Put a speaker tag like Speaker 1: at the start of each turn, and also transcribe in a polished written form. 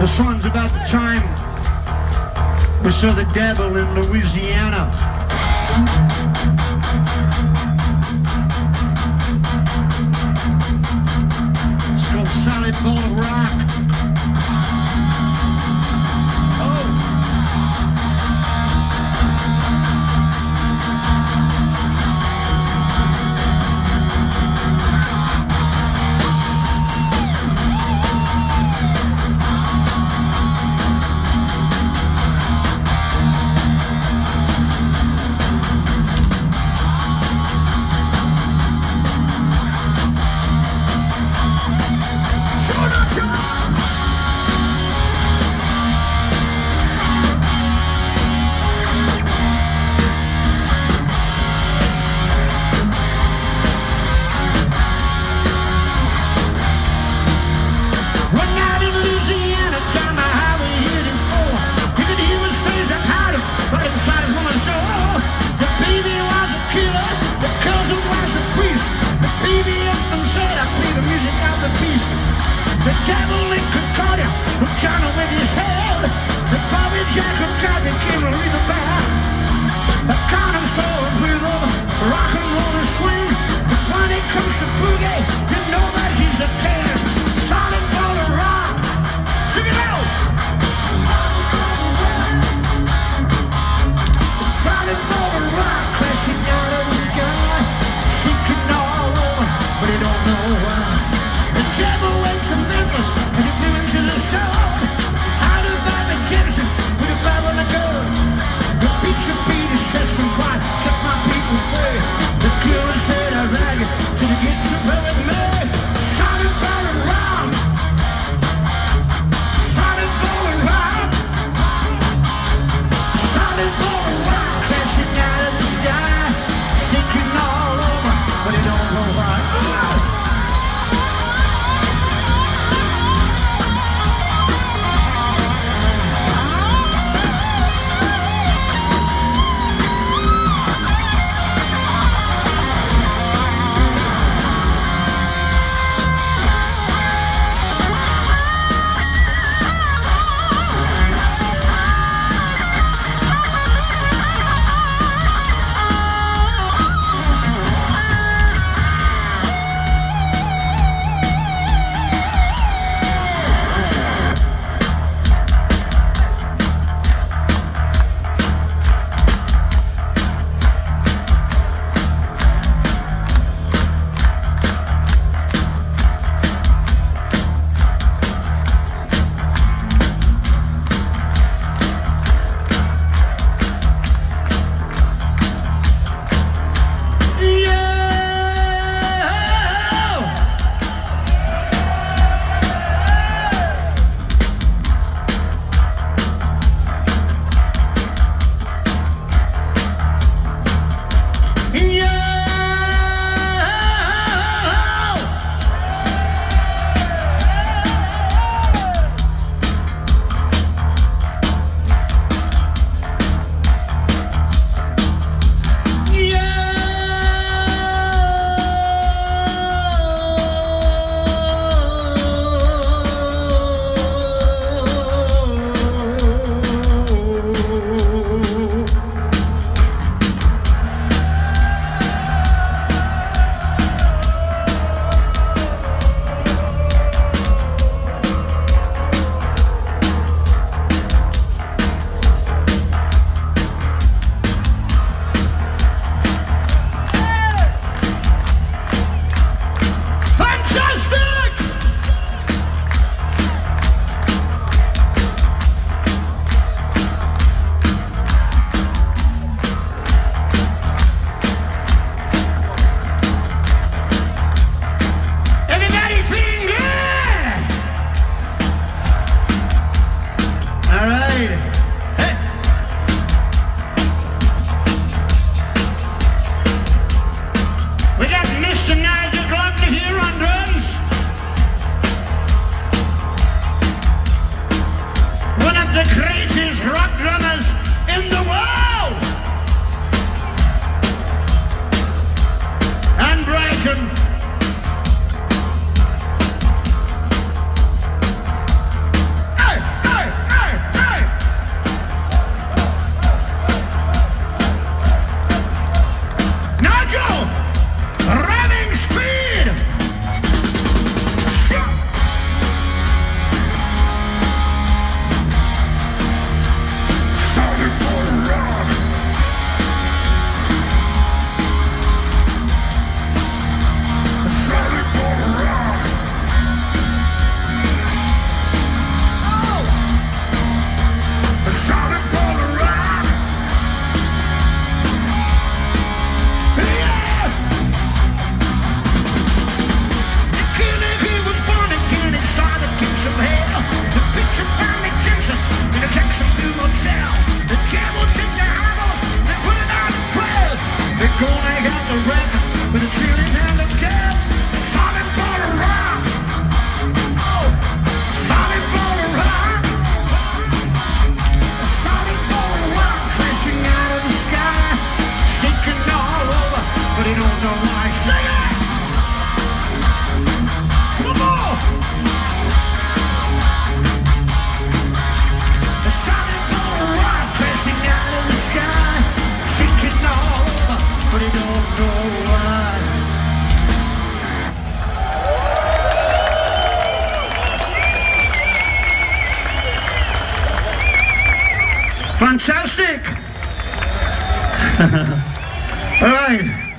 Speaker 1: The song's about the time we saw the devil in Louisiana. It's called Solid Ball of Rock. The devil in Concordia, who John with his head. The Bobby Jack who tried to give her the bear. A kind of soul with a rock and roll and swing. But when it comes to boogie, you know that he's a king. Solid ball of rock. Sing it out. Solid ball of rock crashing out of the sky, sinking all over, but he don't know why. The devil went to Memphis and he blew into the sword. Out of Bobby Jackson with a bow on the gun. The beats of beat is just some quiet, set my people free. The killer said with a chilling hand of death. Solid ball of rock. Oh, solid ball of rock. A solid ball of rock crashing out of the sky, shaking all over, but he don't know why. Sing it! One more! A solid ball of rock crashing out of the sky, shaking all over, but he don't know why. Fantastic! All right.